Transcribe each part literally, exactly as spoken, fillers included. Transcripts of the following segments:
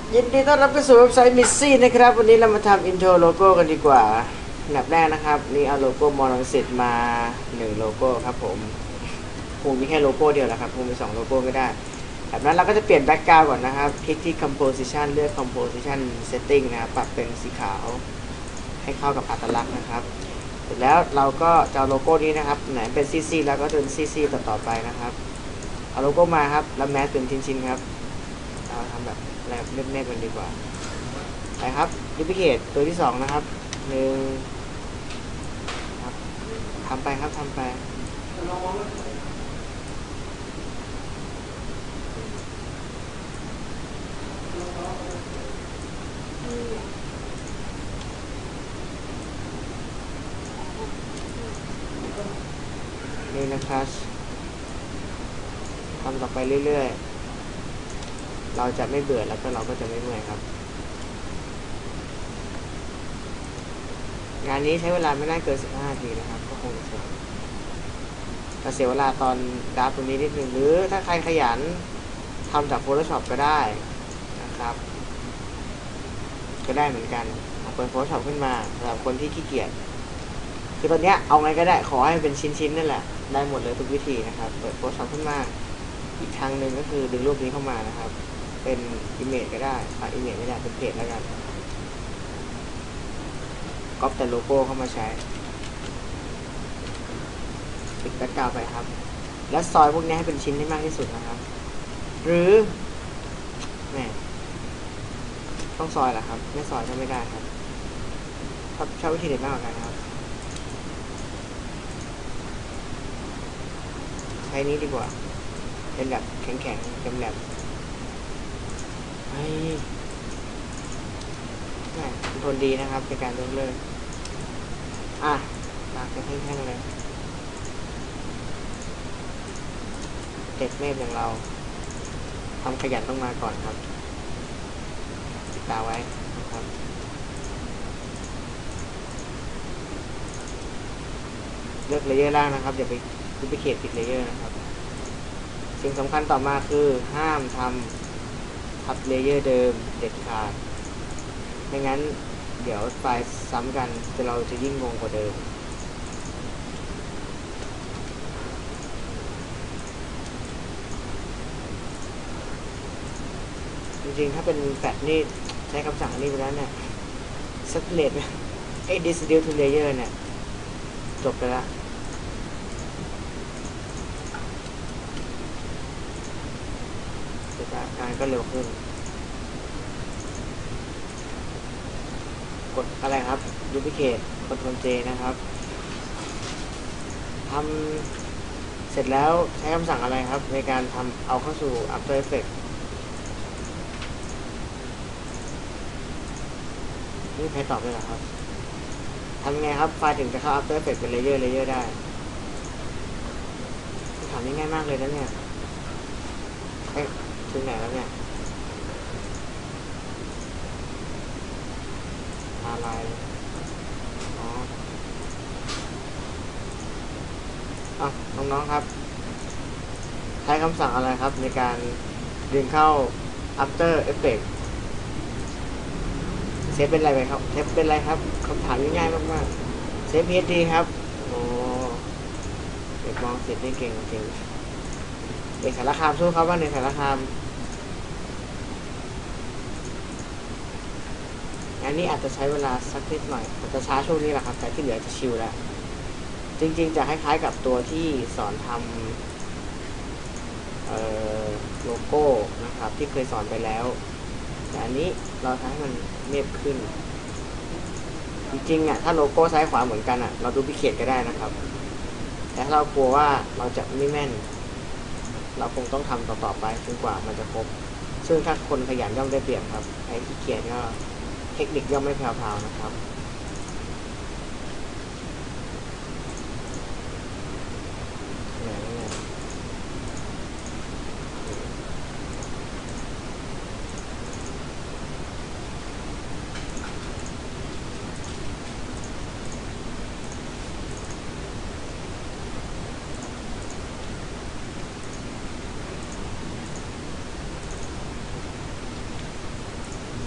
ยินดีต้อนรับเข้าสู่เว็บไซต์มิสซี่นะครับวันนี้เรามาทำอินโทรโลโก้กันดีกว่าอันดับแรกนะครับนี่เอาโลโก้มอลังสิตมาหนึ่งโลโก้ครับผมคงมีแค่โลโก้เดียวแหละครับคงมีสองโลโก้ไม่ได้แบบนั้นเราก็จะเปลี่ยนแบ็กกราวด์ก่อนนะครับคลิกที่ composition เลือก composition setting นะครับปรับเป็นสีขาวให้เข้ากับอัตลักษณ์นะครับเสร็จแล้วเราก็จะเอาโลโก้นี้นะครับไหนเป็น ซี ซี แล้วก็เป็น ซี ซี ต่อต่อไปนะครับเอาโลโก้มาครับแล้วแมสเป็นชิ้นๆครับเราทำแบบแบบเล็บๆกันดีกว่าไปครับดูพิเคทตัวที่สองนะครับหนึ่งครับทำไปครับทำไปนี่นะครับทำต่อไปเรื่อยๆเราจะไม่เบื่อแล้วก็เราก็จะไม่เมื่อยครับงานนี้ใช้เวลาไม่น่าเกินสิบห้านาทีนะครับก็คงจะเสร็จแต่เสียเวลาตอนดราฟตรงนี้นิดนึงหรือถ้าใครขยันทำจาก Photoshop ก็ได้นะครับก็ได้เหมือนกันเปิด Photoshop ขึ้นมาสำหรับคนที่ขี้เกียจคือตอนนี้เอาไงก็ได้ขอให้เป็นชิ้นๆนั่นแหละได้หมดเลยทุกวิธีนะครับเปิด Photoshop ขึ้นมาอีกทางหนึ่งก็คือดึงรูปนี้เข้ามานะครับเป็น image ก็ได้อ่ะ image ไม่ได้เป็นเพจแล้วกันก๊อปแต่โลโก้เข้ามาใช้ติดแบ็คกราวด์ไปครับและซอยพวกนี้ให้เป็นชิ้นให้มากที่สุดนะครับหรือแหมต้องซอยแหละครับไม่ซอยก็ไม่ได้ครับใช้วิธีเด็ดมากกว่ากันครับใช้นี้ดีกว่าเป็นแบบแข็งๆแหลมๆเฮ้ยแหมทนดีนะครับในการเลื่อนเลยอ่ะลากเป็นแท่งๆเลยเด็กเมฆอย่างเราทำขยันต้องมาก่อนครับติดตาไว้นะครับเลือกเลเยอร์ล่างนะครับอย่าไปดูพิเคทติดเลเยอร์นะครับสิ่งสำคัญต่อมาคือห้ามทำทับเลเยอร์เดิมเด็ดขาดไม่งั้นเดี๋ยวไฟล์ซ้ำกันจะเราจะยิ่งงงกว่าเดิมจริงๆถ้าเป็นแฟลชนี่ใช้คำสั่งอันนี้ไปแล้วเนี่ย separate ไอ้ distribute to layer เนี่ยจบไปแล้วการก็เร็วขึ้นกดอะไรครับ duplicate กด Ctrl J นะครับทำเสร็จแล้วใช้คำสั่งอะไรครับในการทำเอาเข้าสู่ After Effects นี่ใครตอบเลยเหรอครับทำไงครับไฟล์ถึงจะเข้า After Effects เป็น Layer Layer ได้ถามง่ายมากเลยนะเนี่ยเอ๊ะถึงไหนแล้วเนี่ยอะไรอ๋ออ่ะน้องๆครับใช้คำสั่งอะไรครับในการดึงเข้า After Effects เซฟเป็นอะไรไปครับเซฟเป็นอะไรครับคำถามง่ายๆมากๆเซฟ พี เอส ดี ครับโอ้เด็กมองเสร็จได้เก่งจริงเด็กสารคามสู้ครับว่าในสารคามงานนี้อาจจะใช้เวลาสักนิดหน่อยอาจจะช้าช่วงนี้แหละครับแต่ที่เหลือจะชิลแล้วจริงๆจะคล้ายๆกับตัวที่สอนทำโลโก้นะครับที่เคยสอนไปแล้วแต่อันนี้เราทำให้มันเนียบขึ้นจริงๆอ่ะถ้าโลโก้ซ้ายขวาเหมือนกันอ่ะเราดูพิเคทก็ได้นะครับแต่ถ้าเรากลัวว่าเราจะไม่แม่นเราคงต้องทำต่อๆไปจนกว่ามันจะครบซึ่งถ้าคนขยันย่อมได้เปรียบครับไอ้ขี้เกียจก็เทคนิคย่อมไม่แพรวๆนะครับ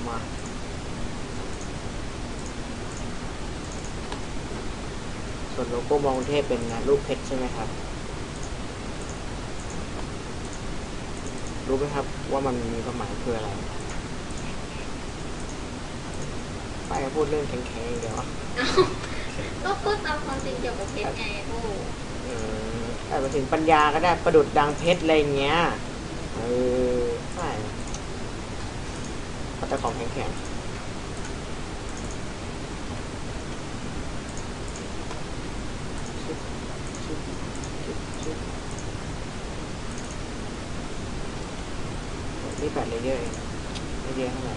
มาส่วนโลโก้มองเทพเป็นรูปเพชรใช่ไหมครับรู้ไหมครับว่ามันมีความหมายคืออะไรไปพูดเรื่องแข็งๆเดี๋ยวก็พูดตามความจริงเกี่ยวกับเพชรไงโอ้แต่มาถึงปัญญาก็ได้ประดุดดังเพชรอะไรเงี้ยเออใช่แต่ของแข็งๆนี่แปดเลเยอร์เองไม่เยอะเท่าไหร่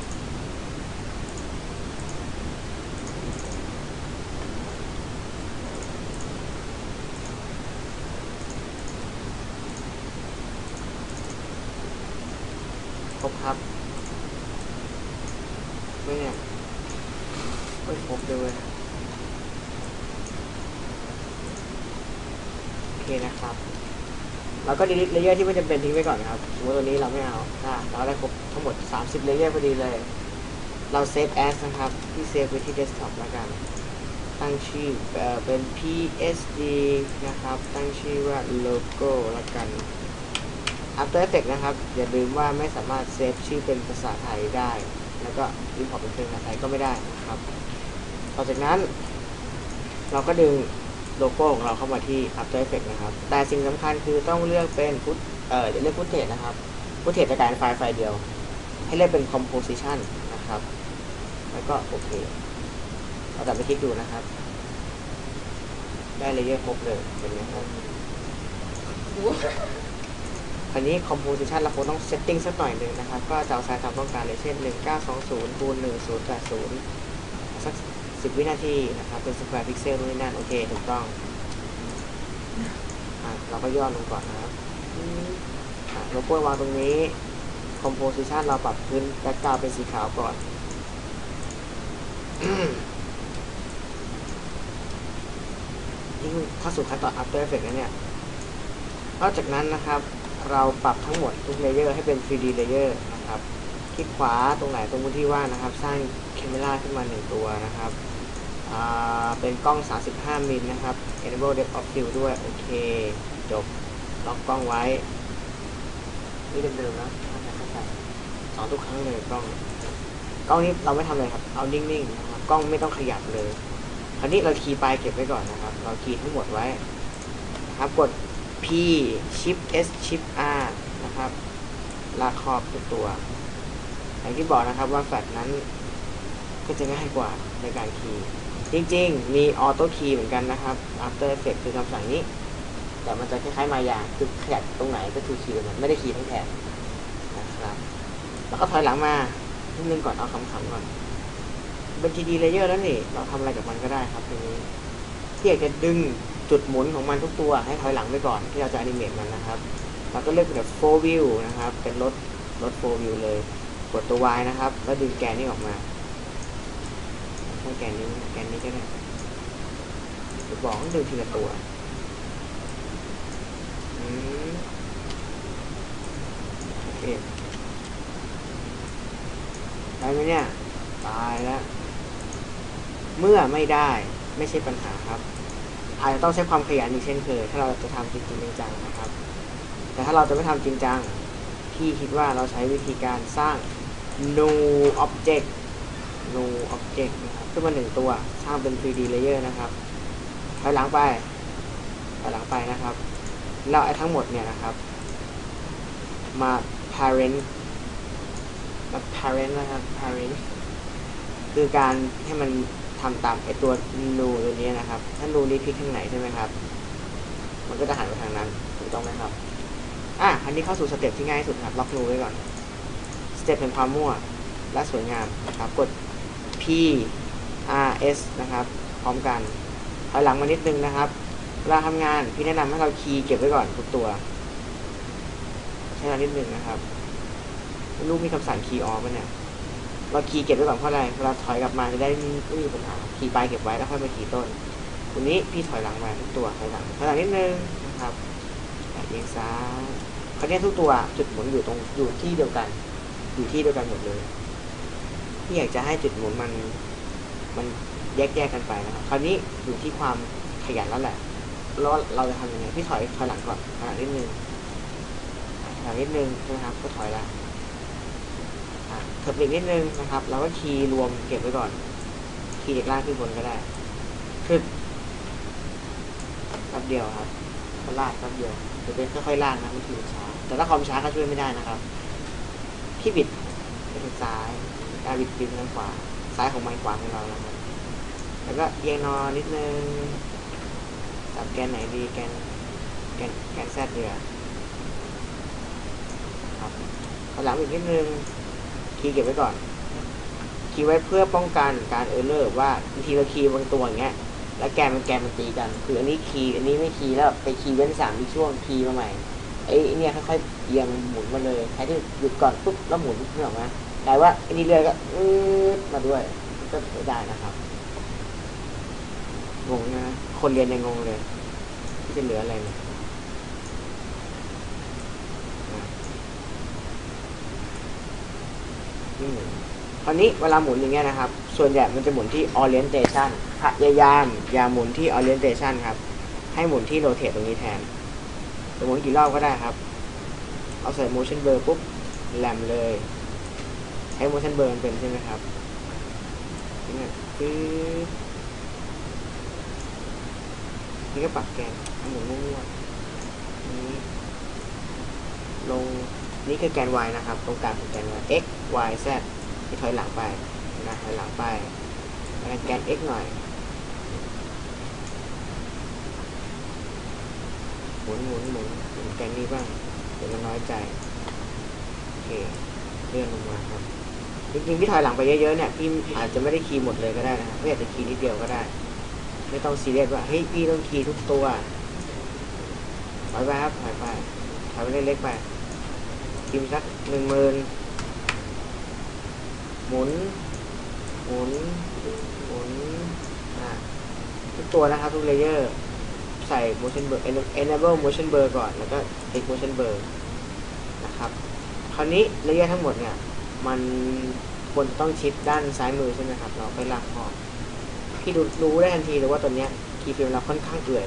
ครบครับไม่เนี่ยไม่ครบเลยโอเคนะครับเราก็ดีลิทเลเยอร์ที่ไม่จำเป็นทิ้งไว้ก่อนครับสมมติตัวนี้เราไม่เอาถ้าเราได้ครบทั้งหมดสามสิบเลเยอร์พอดีเลยเราเซฟแอสนะครับที่เซฟไว้ที่เดสก์ท็อปแล้วกันตั้งชื่อเป็น พี เอส ดี นะครับตั้งชื่อว่าโลโก้แล้วกัน After Effects นะครับอย่าลืมว่าไม่สามารถเซฟชื่อเป็นภาษาไทยได้แล้วก็อิมพอร์ตเป็นภาษาไทยก็ไม่ได้นะครับต่อจากนั้นเราก็ดึงโลโก้ของเราเข้ามาที่ After Effects นะครับแต่สิ่งสำคัญคือต้องเลือกเป็นฟุตเอ่อเลือกฟุตเทจนะครับฟุตเทจจะกลายเป็นไฟล์ไฟล์เดียวให้เลือกเป็น Composition นะครับแล้วก็โอเคเราตัดไปคลิกดูนะครับได้เลเยอร์ครบเลยเป็นไงครับคราวนี้ composition เราคงต้อง setting สักหน่อยหนึ่งนะครับก็จะเอาไซส์ตามต้องการเลยเช่นหนึ่งเก้าสองศูนย์คูณหนึ่งศูนย์แปดศูนย์สักสิบวินาทีนะครับเป็น square pixel นู่นนี่นั่นโอเคถูกต้องอ่ะเราก็ย่อลงก่อนนะครับอ่ะโลโก้วางตรงนี้ composition เราปรับพื้นแบ็คกราวด์เป็นสีขาวก่อนนี่เข้าสู่ขั้นตอน After Effects แล้วเนี่ยนอกจากนั้นนะครับเราปรับทั้งหมดทุกเลเยอร์ให้เป็น ทรี ดี เลเยอร์นะครับคลิกขวาตรงไหนตรงที่ว่างนะครับสร้างแคมเมราขึ้นมาหนึ่งตัวนะครับเป็นกล้องสามสิบห้ามิลนะครับ enable depth of field ด้วยโอเคจบล็อกกล้องไว้นี่เดิมๆนะสอนทุกครั้งเลยกล้องกล้องนี้เราไม่ทำเลยครับเอานิ่งๆนะครับกล้องไม่ต้องขยับเลยคราวนี้เราคีย์ปลายเก็บไว้ก่อนนะครับเราคีย์ทั้งหมดไว้นะครับกดP Shift S Shift R นะครับลากครอบทุกตัวอย่างที่บอกนะครับว่าแฟลชนั้นก็จะง่ายกว่าในการคีย์จริงๆมีออโต้คีย์เหมือนกันนะครับ After Effects คือคำสั่งนี้แต่มันจะคล้ายๆมายาคือขยับตรงไหนก็คือคีย์มันไม่ได้คีย์ทั้งแถบนะครับแล้วก็ถอยหลังมานิดนึงก่อนเอาคำๆก่อนเป็น ทรี ดี Layer แล้วนี่เราทำอะไรกับมันก็ได้ครับทีนี้ที่อยากจะดึงจุดหมุนของมันทุกตัวให้ถอยหลังไปก่อนที่เราจะอนิเมตมันนะครับเราก็เลือกแบบ โฟร์ view นะครับเป็นรถรถ โฟร์ view เลยกดตัว Y นะครับแล้วดึงแกนนี้ออกมาใช้แกนนี้แกนนี้ก็ได้จะบอกต้องดึงทีละตัวอืมโอเคได้ไหมเนี่ยตายแล้วเมื่อไม่ได้ไม่ใช่ปัญหาครับอาจจะต้องใช้ความขยันอีกเช่นเคยถ้าเราจะทำจริงจริงจังนะครับแต่ถ้าเราจะไม่ทำจริงจังพี่คิดว่าเราใช้วิธีการสร้าง new object new object นะครับขึ้นมาหนึ่งตัวสร้างเป็น ทรี ดี layer นะครับถอยหลังไปถอยหลังไปนะครับแล้วไอ้ทั้งหมดเนี่ยนะครับมา parent มา parent นะครับ parent คือการให้มันทำตามไอตัวนูตัวนี้นะครับถ้านูนี้พลิกทางไหนใช่ไหมครับมันก็จะหันไปทางนั้นถูกต้องไหมครับอ่ะอันนี้เข้าสู่สเต็ปที่ง่ายที่สุดครับล็อกนูไว้ก่อนสเต็ปเป็นความมั่วและสวยงามนะครับกด P R S นะครับพร้อมกันถอยหลังมานิดนึงนะครับเวลาทำงานพี่แนะนำให้เราคีย์เก็บไว้ก่อนทุกตัวใช้เวลานิดนึงนะครับลูกมีคำสั่งคีย์ออฟเนี่ยเราคีย์เก็บไว้ก่อนเพราะอะไรเวลาถอยกลับมาจะได้ไม่มีปัญหาคีย์ปลายเก็บไว้แล้วค่อยมาคีย์ต้นตรงนี้พี่ถอยหลังมาทุกตัวถอยหลังถอยหลังนิดนึงนะครับเอียงซ้ายคราวนี้ทุกตัวจุดหมุนอยู่ตรงอยู่ที่เดียวกันอยู่ที่เดียวกันหมดเลยพี่อยากจะให้จุดหมุนมันมันแยกแยกกันไปนะครับคราวนี้อยู่ที่ความขยันแล้วแหละแล้วเราจะทำยังไงพี่ถอยถอยหลังก่อนถอยหลังนิดนึงถอยหลังนิดนึงนะครับก็ถอยละเถิบอีกนิดนึงนะครับเราก็คีย์รวมเก็บไว้ก่อนคีย์จากล่างขึ้นบนก็ได้คือแป๊บเดียวครับก็ลากแป๊บเดียวจะเป็นค่อยๆลากนะไม่ทีมันช้าแต่ถ้าคอมช้าก็ช่วยไม่ได้นะครับพี่บิดไปทางซ้ายการบิดบิดทางขวาซ้ายของมันขวาของเรานะครับแล้วก็เอียงนอนนิดนึงจับแกนไหนดีแกนแกนแกนแซดเดือครับหลังอีกนิดนึงคีย์เก็บไว้ก่อนคีย์ไว้เพื่อป้องกันการเออร์เลอร์ว่าบางทีเราคีย์บางตัวอย่างเงี้ยแล้วแกนมันแกนมันตีกันคืออันนี้คีย์อันนี้ไม่คีย์แล้วไปคีย์เว้นสามอีกช่วงคีย์มาใหม่ไอ้เนี่ยค่อยๆเอียงหมุนมาเลยใครที่หยุดก่อนปุ๊บแล้วหมุนนึกออกไหมแต่ว่าอันนี้เรื่อยก็อืดมาด้วยก็ไม่ได้นะครับงงนะคนเรียนยังงงเลยที่จะเหลืออะไรเนี่ยนี่หมุนคราวนี้เวลาหมุนอย่างเงี้ยนะครับส่วนใหญ่มันจะหมุนที่ orientation พยายามอย่าหมุนที่ orientation ครับให้หมุนที่ rotate ตรงนี้แทนจะหมุนกี่รอบก็ได้ครับเอาใส่ motion blur ปุ๊บแหลมเลยใช้ motion blur เป็นใช่ไหมครับนี่คือนี่ก็ปรับแกนหมุนมั่วๆนี้ลงนี่คือแกน y นะครับตรงกลางของแกน y x y z ที่ถอยหลังไปนะถอยหลังไปแล้วแกน x หน่อยหมุนหมุนหมุนหมุนแกนนี้บ้างเดี๋ยวมันน้อยใจโอเคเลื่อนลงมาครับจริงๆพี่ถอยหลังไปเยอะๆเนี่ยพี่อาจจะไม่ได้คีย์หมดเลยก็ได้นะครับพี่อาจจะคีย์นิดเดียวก็ได้ไม่ต้องซีเรียสว่าเฮ้ยพี่ต้องคีย์ทุกตัวถอยไปครับถอยไปถอยไปเล็กๆไปพิมพ์สักหนึ่งหมื่นหมุนหมุนหมุนอ่าทุกตัวนะครับทุกเลเยอร์ใส่ motion blur enable motion blur ก่อนแล้วก็ take motion blur นะครับคราวนี้เลเยอร์ทั้งหมดเนี่ยมันควรจะต้องชิดด้านซ้ายมือใช่ไหมครับเราไปลากพอพี่ดูรู้ได้ทันทีเลยว่าตัวเนี้ยคีย์เฟรมเราค่อนข้างเอื่อย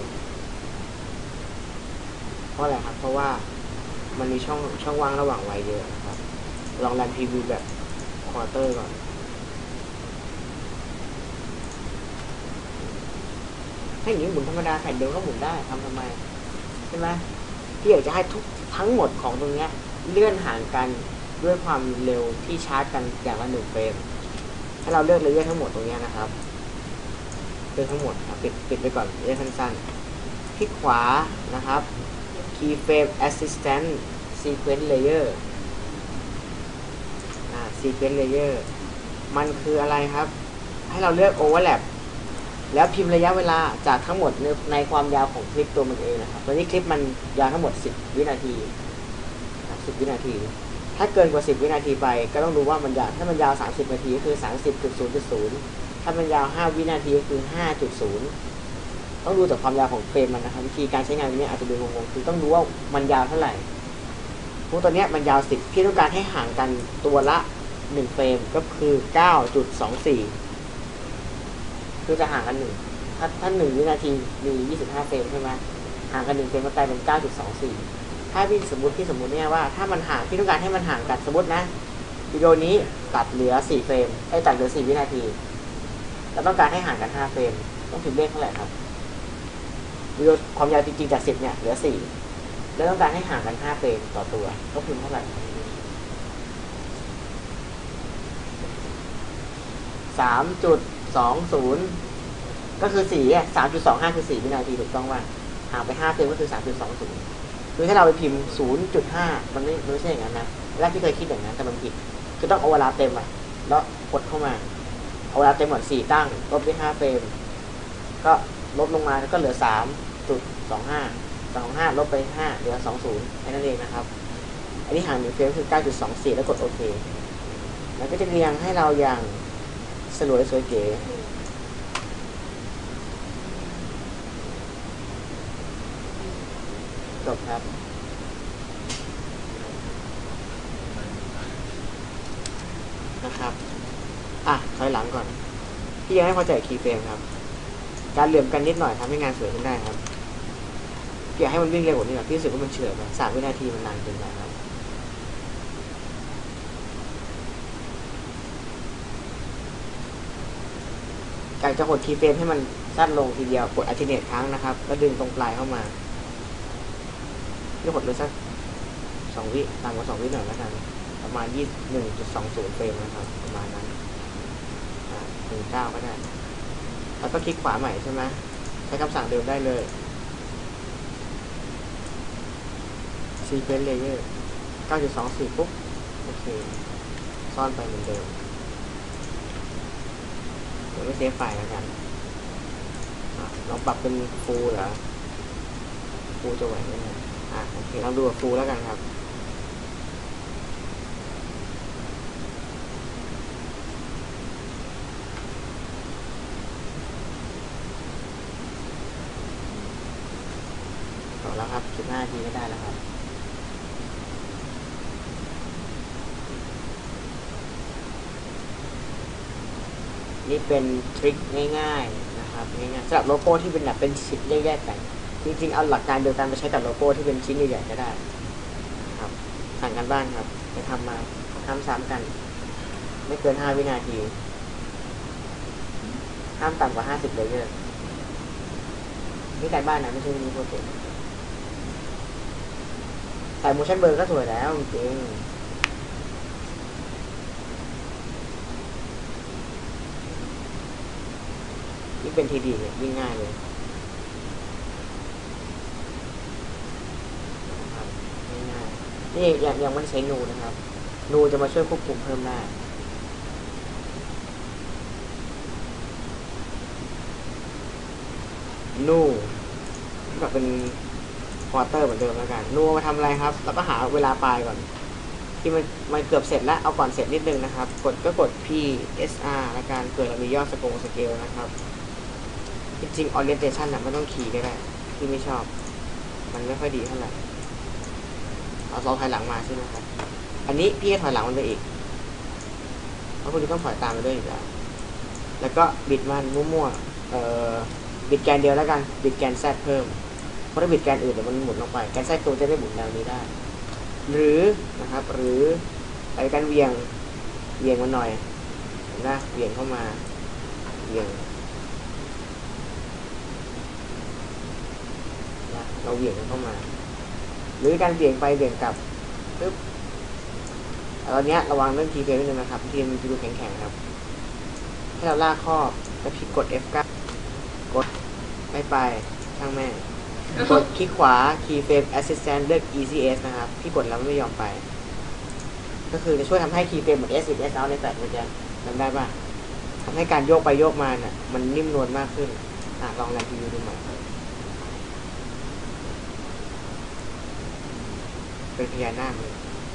เพราะอะไรครับเพราะว่ามันมีช่องช่องว่างระหว่างไวเยอะนะครับลองรันพรีวิวแบบควอเตอร์ก่อนให้อย่างนี้หมุนธรรมดาแผ่นเดียวก็หมุนได้ทำทำไมใช่ไหมที่อยากจะให้ทุกทั้งหมดของตรงนี้เลื่อนห่างกันด้วยความเร็วที่ชาร์จกันอย่างละหนึ่งเฟรมให้เราเลือกเลเยอร์ทั้งหมดตรงนี้นะครับเลือกทั้งหมดครับปิดปิดไปก่อนเลเยอร์สั้นๆคลิกขวานะครับ keyframe assistant sequence layer อ่า sequence layer มันคืออะไรครับให้เราเลือก overlap แล้วพิมพ์ระยะเวลาจากทั้งหมดในในความยาวของคลิปตัวมันเองนะครับตอนนี้คลิปมันยาวทั้งหมดสิบวินาทีสิบวินาทีถ้าเกินกว่าสิบวินาทีไปก็ต้องดูว่ามันยาวถ้ามันยาวสามสิบนาทีก็คือ สามสิบจุดศูนย์จุดศูนย์ ถ้ามันยาวห้าวินาทีก็คือ ห้าจุดศูนย์ ต้องดูจากความยาวของเฟรมมันนะครับวิธีการใช้งานนี้อาจจะดูงงๆคือต้องดูว่ามันยาวเท่าไหร่พวกตัวเนี้ยมันยาวสิบพี่ต้องการให้ห่างกันตัวละหนึ่งเฟรมก็คือ เก้าจุดสองสี่ คือจะห่างกันหนึ่งถ้าถ้าหนึ่งวินาทีมียี่สิบห้าเฟรมใช่ไหมห่างกันหนึ่งเฟรมก็กลายเป็น เก้าจุดสองสี่ ถ้าพี่สมมติพี่สมมติเนี่ยว่าถ้ามันห่างพี่ต้องการให้มันห่างกันสมมตินะวิดีโอนี้ตัดเหลือสี่เฟรมไอ้ตัดเหลือสี่วินาทีเราต้องการให้ห่างกันห้าเฟรมต้องพิมพ์เลขเท่าไหร่ครับวิดีโอความยาวจริงๆจากสิบเนี่ยเหลือสี่แล้วต้องการให้ห่างกันห้าเฟรมต่อตัวต้องพิมพ์เท่าไหร่สามจุดสองศูนย์ก็คือสี่อ่ะ สามจุดสองห้า คือสี่วินาทีถูกต้องว่าห่างไปห้าเฟรมก็คือ สามจุดสองศูนย์ คือถ้าเราไปพิมพ์ ศูนย์จุดห้า มันไม่ไม่ใช่อย่างนั้นนะแรกที่เคยคิดอย่างนั้นแต่มันผิดคือต้องเอาเวลาเต็มอ่ะแล้วกดเข้ามาเอาเวลาเต็มหมดสี่ตั้งลบด้วยห้าเฟรมก็ลบลงมาก็เหลือ สามจุดสองห้า สองห้า ลบไปห้าเหลือสองสิบแค่นั้นเองนะครับอันนี้ห่างหนึ่งเฟรมคือ เก้าจุดสองสี่ แล้วกดโอเคแล้วก็จะเรียงให้เราอย่างสวยสวยเก๋จบครับนะครับอ่ะถอยหลังก่อนพี่ยังไม่พอใจคีย์เฟรมครับการเหลื่อมกันนิดหน่อยทำให้งานสวยขึ้นได้ครับอยากให้มันวิ่งเร็วกว่านี้หน่อยพี่รู้สึกว่ามันเฉื่อยไปสามวินาทีมันนานเกินไปครับการจะหดคีย์เฟรมให้มันสั้นลงทีเดียวกด alternate ครั้งนะครับแล้วดึงตรงปลายเข้ามาพี่หดเลยสักสองวิต่ำกว่าสองวิหน่อยแล้วกันประมาณยี่สิบหนึ่งจุดสองศูนย์เฟรมนะครับประมาณนั้นหนึ่งเก้าก็ได้แล้วก็คลิกขวาใหม่ใช่ไหมใช้คำสั่งเดิมได้เลย sequence layer เก้าจุดสองสี่ ปุ๊บโอเคซ่อนไปเหมือนเดิมเดี๋ยวไม่เซฟไฟล์แล้วกันลองปรับเป็นฟูลเหรอฟูลจะไหวไหมเนี่ยอ่ะโอเคลองดูแบบฟูลแล้วกันครับต่อแล้วครับสิบห้านาทีก็ได้แล้วครับนี่เป็นทริคง่ายๆนะครับง่ายๆสำหรับโลโก้ที่เป็นแบบเป็นชิ้นแยกๆกันจริงๆเอาหลักการเดียวกันไปใช้กับโลโก้ที่เป็นชิ้นใหญ่ๆก็ได้ครับสั่งกันบ้านครับไปทำมาทำซ้ำกันไม่เกินห้าวินาทีห้ามต่ำกว่าห้าสิบเลยเยอะนี่การบ้านนะไม่ใช่มีโปรเจกต์ใส่ motion blur ก็สวยแล้วจริงนี่เป็นทีดีเนี่ยยิ่งง่ายเลยนะครับง่ายๆนี่ยังยังไม่ใช้นูนะครับนูจะมาช่วยควบคุมเพิ่มได้นูแบบเป็นควอเตอร์เหมือนเดิมแล้วกันนูมาทำอะไรครับแล้วก็หาเวลาปลายก่อนที่มันมันเกือบเสร็จแล้วเอาก่อนเสร็จนิดนึงนะครับกดก็กด P S R ละกันเกิดเรามียอดสกงสเกลนะครับจริงๆ orientation น่ะไม่ต้องคีย์ก็ได้ที่ไม่ชอบมันไม่ค่อยดีเท่าไหร่เอาเราถอยหลังมาใช่ไหมครับอันนี้พี่ถอยหลังมันไปอีกเพราะคุณจะต้องถอยตามไปด้วยอีกแล้วแล้วก็บิดมันมั่วๆเอ่อบิดแกนเดียวแล้วกันบิดแกนแซดเพิ่มเพราะถ้าบิดแกนอื่นเดี๋ยวมันหมุนลงไปแกนแซดตัวจะได้หมุนแนวนี้ได้หรือนะครับหรือไปกันเวียงเวียงมันหน่อยนะเวียงเข้ามาเวียงนะเราเวียงเข้ามาหรือการเวียงไปเวียงกลับปึ๊บตอนนี้ระวังเรื่องทีเฟรมนิดนึงนะครับทีมันจะดูแข็งๆครับให้เราลากข้อแล้วพลิกกด เอฟ เก้า กดไม่ไปช่างแม่กดคลิกขวา Keyframe Assistant เลือก อี ซี เอส นะครับพี่กดแล้วไม่ยอมไปก็คือจะช่วยทำให้ Keyframe เหมือน S หรือ S out ในแฟลชเมื่อกี้จำได้ป่ะทำให้การโยกไปโยกมาเนี่ยมันนิ่มนวลมากขึ้นอ่ะลองแรงทีวีดูใหม่เป็นพญานาคเลย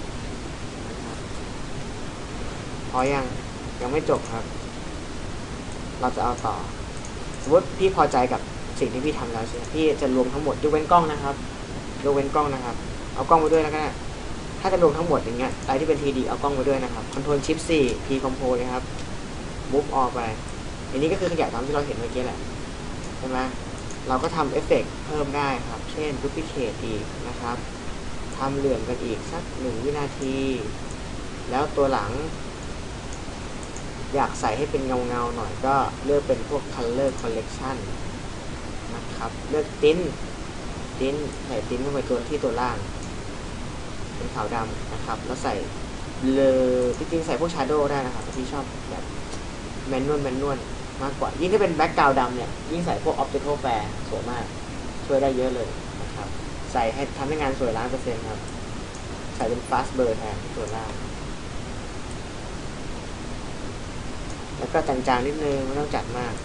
พอยังยังไม่จบครับเราจะเอาต่อสมมติพี่พอใจกับสิ่งที่พี่ทำแล้วใช่ไหมพี่จะรวมทั้งหมดยกเว้นกล้องนะครับยกเว้นกล้องนะครับเอากล้องไปด้วยแล้วก็ได้ถ้าจะรวมทั้งหมดอย่างเงี้ยอะไรที่เป็น ที ดี เอากล้องไปด้วยนะครับ Ctrl Shift สี่ P Compose นะครับ Move All ไปอันนี้ก็คือขยายตามที่เราเห็นเมื่อกี้แหละใช่ไหมเราก็ทำเอฟเฟกต์เพิ่มได้ครับเช่น Duplicate อีกนะครับทำเหลื่อมกันอีกสักหนึ่งวินาทีแล้วตัวหลังอยากใส่ให้เป็นเงาเงาหน่อยก็เลือกเป็นพวก Color Collection นะครับเลือกติ้นติ้นใส่ติ้นเข้าไปตัวที่ตัวล่างเป็นขาวดำนะครับแล้วใส่เลยจริงๆใส่พวก Shadow ได้นะครับที่ชอบแบบแมนนวลแมนนวลมากกว่ายิ่งถ้าเป็นแบ็กกราวด์ดำเนี่ยยิ่งใส่พวก Optical Flare สวยมากช่วยได้เยอะเลยนะครับใส่ให้ทำให้งานสวยล้านเปอร์เซ็นต์ครับใส่เป็น Fast Blur แทนตัวล่างแล้วก็จางๆนิดนึงไม่ต้องจัดมาก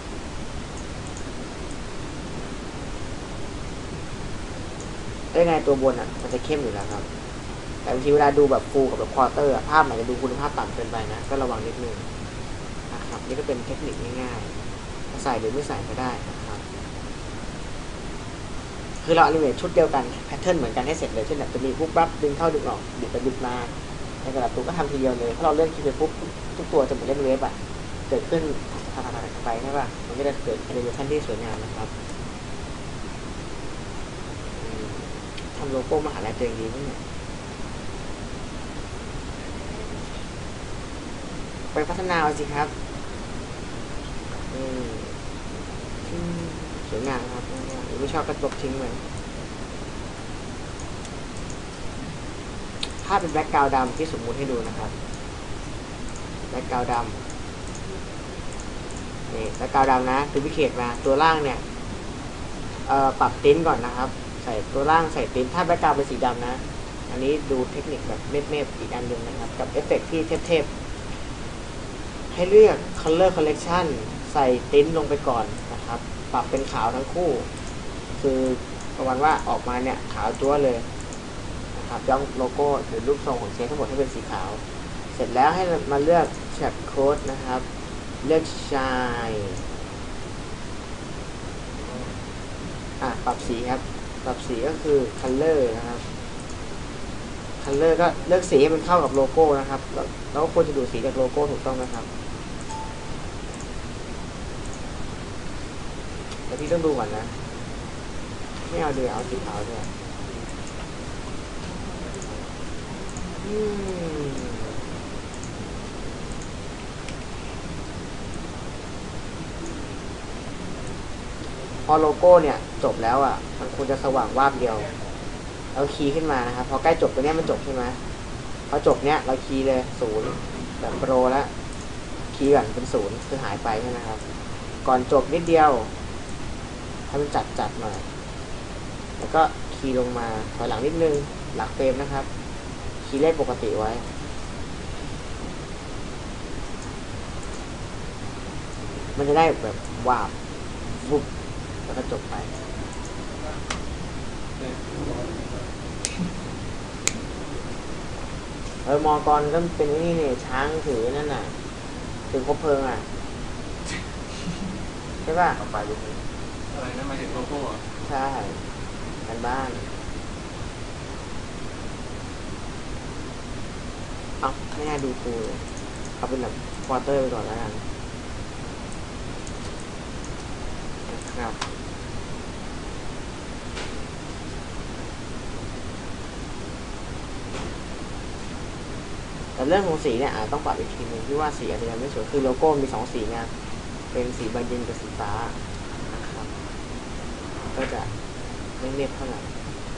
ได้ไงตัวบนอ่ะมันจะเข้มอยู่แล้วครับแต่บางทีเวลาดูแบบฟูลกับแบบควอเตอร์ภาพอาจจะดูคุณภาพต่ำเกินไปนะก็ระวังนิดนึงนะครับนี่ก็เป็นเทคนิคง่ายๆใส่หรือไม่ใส่ก็ได้นะครับคือเราอนิเมทชุดเดียวกันแพทเทิร์นเหมือนกันให้เสร็จเลยเช่นแบบจะมีปุ๊บปั๊บดึงเข้าดึงออกดึงไปดึงมาในแต่ละตัวก็ทำทีเดียวเลยถ้าเราเลื่อนคลิปไปปุ๊บทุกตัวจะเหมือนเล่นเว็บอ่ะเกิดขึ้นถัดๆไปใช่ป่ะมันก็จะเกิดแอนิเมชันที่สวยงามนะครับทำโลโก้มหาลัยตัวเองดีมั้ยเนี่ยไปพัฒนาเอาสิครับอืมสวยงามครับไม่ชอบกระตกทิ้งเลยถ้าเป็นแบ็คกราวด์ดำที่สมมุติให้ดูนะครับแบ็คกราวด์ดำนี่แบ็คกราวด์ดำนะดูพิเคทมาตัวล่างเนี่ยเอ่อปรับติ้นก่อนนะครับใส่ตัวล่างใส่ติ้นถ้าแบ็คกราวด์เป็นสีดำนะอันนี้ดูเทคนิคแบบเมฟๆอีกอันหนึ่งนะครับกับเอฟเฟกต์ที่เทพๆให้เลือก color correction ใส่ติ้นลงไปก่อนนะครับปรับเป็นขาวทั้งคู่คือประมาณว่าออกมาเนี่ยขาวจั๊วเลยนะครับย้อมโลโก้หรือรูปทรงของเชฟทั้งหมดให้เป็นสีขาวเสร็จแล้วให้มาเลือกแชปโค้ดนะครับเลือกชายอ่ะปรับสีครับปรับสีก็คือ color นะครับ color ก็เลือกสีให้มันเข้ากับโลโก้นะครับแล้วก็ควรจะดูสีจากโลโก้ถูกต้องนะครับแต่พี่ต้องดูก่อนนะไม่เอาเดือเอาสีขาวด้วยพอโลโก้เนี่ยจบแล้วอ่ะมันควรจะสว่างวาบเดียวเราคีย์ขึ้นมานะครับพอใกล้จบตัวเนี้ยมันจบใช่ไหมพอจบเนี้ยเราคีย์เลยศูนย์แบบโปรแล้วคีย์ก่อนเป็นศูนย์คือหายไปใช่ไหมครับก่อนจบนิดเดียวให้มันจัดจัดหน่อยแล้วก็คีย์ลงมาถอยหลังนิดนึงหลักเฟรมนะครับคีย์เลขปกติไว้มันจะได้แบบวาบวุบแล้วก็จบไปเออมอกรก็เป็นนี่เนี่ยช้างถือนั่นน่ะถือคบเพลิงอ่ะใช่ป่ะไปดูอะไรนะมาถึงโลโก้ใช่กันบ้านเอาไม่น่าดูคูเลยเอาเป็นแบบควอเตอร์ไปก่อนแล้วกันนะครับแต่เรื่องของสีเนี่ยอาจต้องปรับอีกทีนึงที่ว่าสีอาจจะยังไม่สวยคือโลโก้มีสองสีเนี่ยเป็นสีบานเย็นกับสีฟ้านะครับก็จะไม่เนียบเท่าไหร่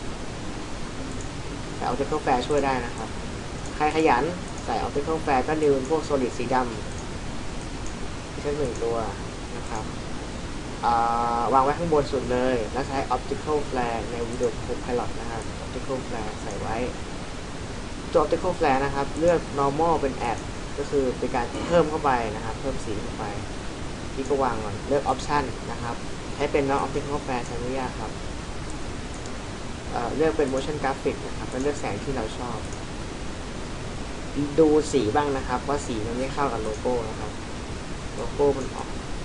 แต่ Optical Flare ช่วยได้นะครับใครขยันใส่ Optical Flare ก็ดูพวก Solid สีดำใช้หนึ่งตัวนะครับวางไว้ข้างบนสุดเลยแล้วใช้ Optical Flare ในวิดีโอ Copilot นะครับ Optical Flare ใส่ไว้ตัว Optical Flare นะครับเลือก normal เป็น add ก็คือเป็นการเพิ่มเข้าไปนะครับเพิ่มสีเข้าไปที่ก็วางก่อนเลือก option นะครับใช้เป็น non Optical Flare ใช้ไม่ยากครับ เอ่อเลือกเป็น motion graphic นะครับแล้วเลือกแสงที่เราชอบดูสีบ้างนะครับว่าสีมันไม่เข้ากับโลโก้นะครับโลโก้มันออก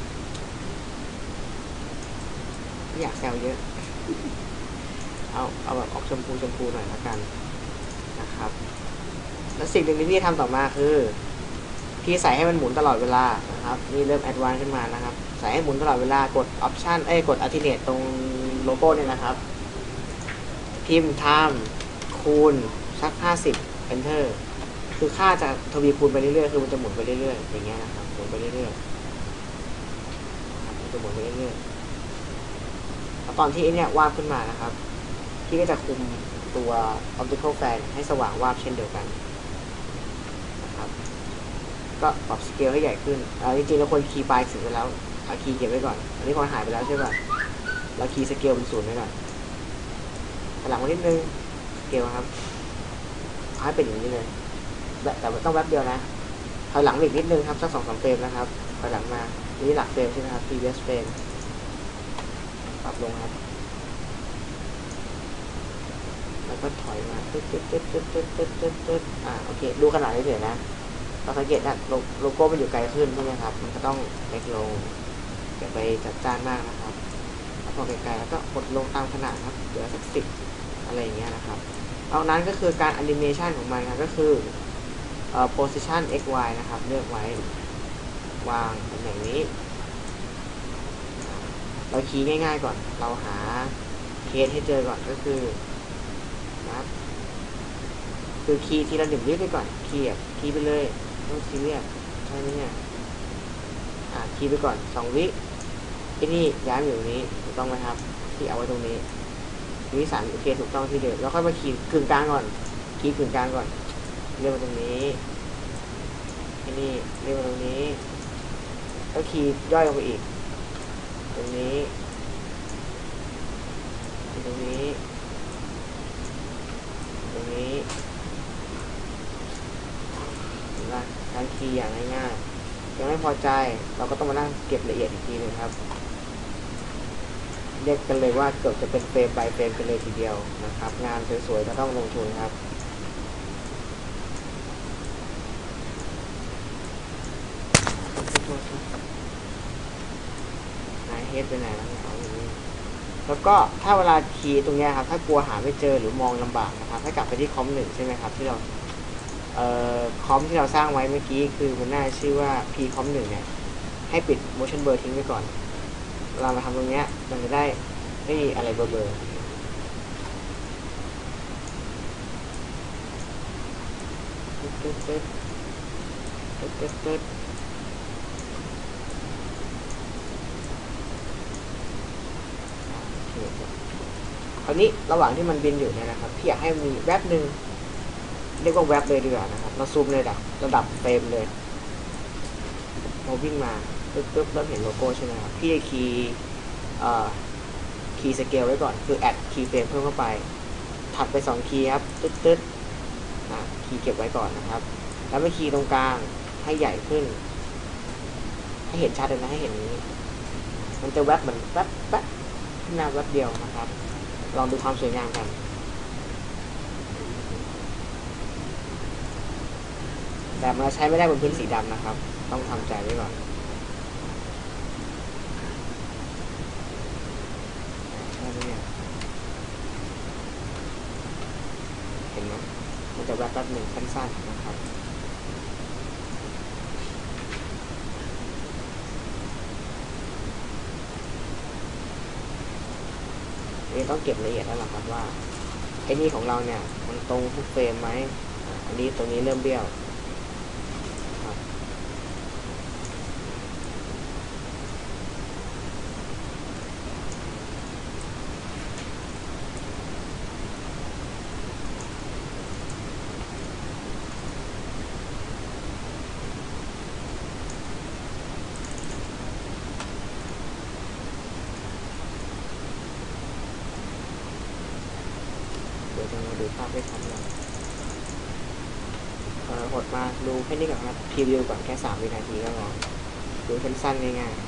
ไม่อยากแซวเยอะเอาเอาแบบออกชมพูชมพูหน่อยละกันนะครับแล้วสิ่งหนึ่งที่พี่ทำต่อมาคือพี่ใส่ให้มันหมุนตลอดเวลานะครับนี่เริ่มแอดวานซ์ขึ้นมานะครับใส่ให้หมุนตลอดเวลากด option เอ้ยกด alternate ตรงโลโก้เนี่ยนะครับพิมพ์ time คูณสักห้าสิบ enter คือค่าจะทวีคูณไปเรื่อยๆคือมันจะหมุนไปเรื่อยๆอย่างเงี้ยนะครับหมุนไปเรื่อยๆมันจะหมุนไปเรื่อยๆแล้วตอนที่ไอ้เนี่ยวาบขึ้นมานะครับพี่ก็จะคุมตัว optical fan ให้สว่างวาบเช่นเดียวกันนะครับก็ปรับสเกลให้ใหญ่ขึ้นอ่าจริงๆเราควรคีย์ปลายสุดไปแล้วเอาคีย์เก็บไว้ก่อนอันนี้พอหายไปแล้วใช่ป่ะเราคีย์สเกลเป็นศูนย์ไว้ก่อนหลังมานิดนึงสเกลครับให้เป็นอย่างนี้เลยแต่ต้องแวบเดียวนะถอยหลังอีกนิดนึงครับสักสองสามเฟรมนะครับถอยหลังมานี่หลักเฟรมใช่ไหมครับ previous frame ปรับลงครับแล้วก็ถอยมาตึ๊ดตึ๊ดตึ๊ดตึ๊ดตึ๊ดตึ๊ดตึ๊ดตึ๊ดอ่าโอเคดูขนาดนี้เฉยนะเราสังเกตนะโลโก้มันอยู่ไกลขึ้นใช่ไหมครับมันก็ต้องเล็กลงอย่าไปจัดจ้านมากนะครับพอไกลๆแล้วก็กดลงตามขนาดครับเหลือสักสิบอะไรอย่างเงี้ยนะครับนอกนั้นก็คือการแอนิเมชันของมันครับก็คือเอ่อ position x y นะครับเลือกไว้วางตำแหน่งนี้เราคีย์ง่ายๆก่อนเราหาเคสให้เจอก่อนก็คือนะครับคือคีย์ทีละหนึ่งวิไปก่อนคีย์คีย์ไปเลยต้องซีเรียสใช่ไหมเนี่ยอ่าคีย์ไปก่อนสองวิที่นี่ย้ายมาอยู่ตรงนี้ถูกต้องไหมครับที่เอาไว้ตรงนี้วิสามโอเคถูกต้องที่เดิมแล้วค่อยมาคีย์กึ่งกลางก่อนคีย์กึ่งกลางก่อนเรียกมาตรงนี้ที่นี่เรียกมาตรงนี้แล้วคีย์ย่อยลงไปอีกตรงนี้ตรงนี้ตรงนี้เห็นไหมการคีย์อย่างง่ายๆยังไม่พอใจเราก็ต้องมานั่งเก็บละเอียดอีกทีนึงครับเรียกกันเลยว่าเกือบจะเป็นเฟรม by เฟรมกันเลยทีเดียวนะครับงานสวยๆก็ต้องลงทุนครับนายเฮดไปไหนแล้วเนี่ยเอาอย่างนี้แล้วก็ถ้าเวลาคีย์ตรงนี้ครับถ้ากลัวหาไม่เจอหรือมองลำบากนะครับให้กลับไปที่คอมหนึ่งใช่ไหมครับที่เราเอ่อคอมที่เราสร้างไว้เมื่อกี้คือมันน่าชื่อว่า p คอมหนึ่งเนี่ยให้ปิด motion blur ทิ้งไว้ก่อนเวลามาทำตรงนี้มันจะได้ไม่มีอะไรเบลอๆตึ๊ดตึ๊ดตึ๊ดตึ๊ดตึ๊ดคราวนี้ระหว่างที่มันบินอยู่เนี่ยนะครับพี่อยากให้มีแวบหนึ่งเรียกว่าแวบเลยดีกว่านะครับเราซูมเลยดับระดับเฟรมเลยเราวิ่งมาปึ๊บปึ๊บเริ่มเห็นโลโก้ใช่ไหมครับพี่จะคีย์เอ่อคีย์สเกลไว้ก่อนคือแอดคีย์เฟรมเพิ่มเข้าไปถัดไปสองคีย์ครับตึ๊ดตึ๊ดอ่ะคีย์เก็บไว้ก่อนนะครับแล้วไปคีย์ตรงกลางให้ใหญ่ขึ้นให้เห็นชัดเลยนะให้เห็นนี้มันจะแวบเหมือนแวบแวบขึ้นมาแวบเดียวนะครับลองดูความสวยงามกันแต่มันใช้ไม่ได้บนพื้นสีดำนะครับต้องทำใจไว้ก่อนใช่ไหมเนี่ยเห็นไหมมันจะแวบแป๊บหนึ่งสั้นๆนะครับนี่ต้องเก็บละเอียดแล้วล่ะครับว่าไอ้นี่ของเราเนี่ยมันตรงทุกเฟรมไหมอันนี้ตรงนี้เริ่มเบี้ยวครับเดี๋ยวจะมาดูภาพให้ชัดเลยเอ่อหดมาดูแค่นี้ก่อนครับพรีวิวก่อนแค่สามวินาทีก็พอดูสั้นๆง่าย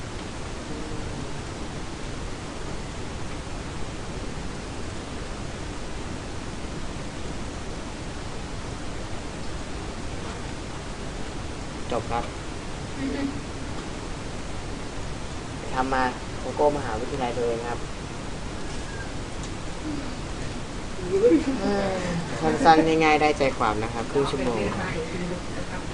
ๆจบครับทำมาโลโก้มหาวิทยาลัยตัวเองครับสั้นๆง่ายๆได้ใจความนะครับครึ่งชั่วโมง